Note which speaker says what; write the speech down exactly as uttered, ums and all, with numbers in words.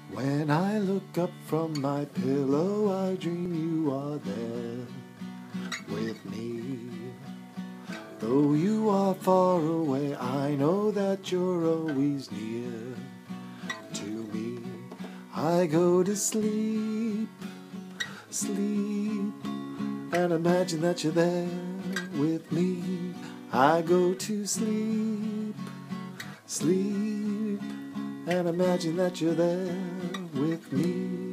Speaker 1: When I look up from my pillow, I dream you are there with me. Though you are far away, I know that you're always near to me. I go to sleep, sleep, and imagine that you're there with me. I go to sleep, sleep, and imagine that you're there with me.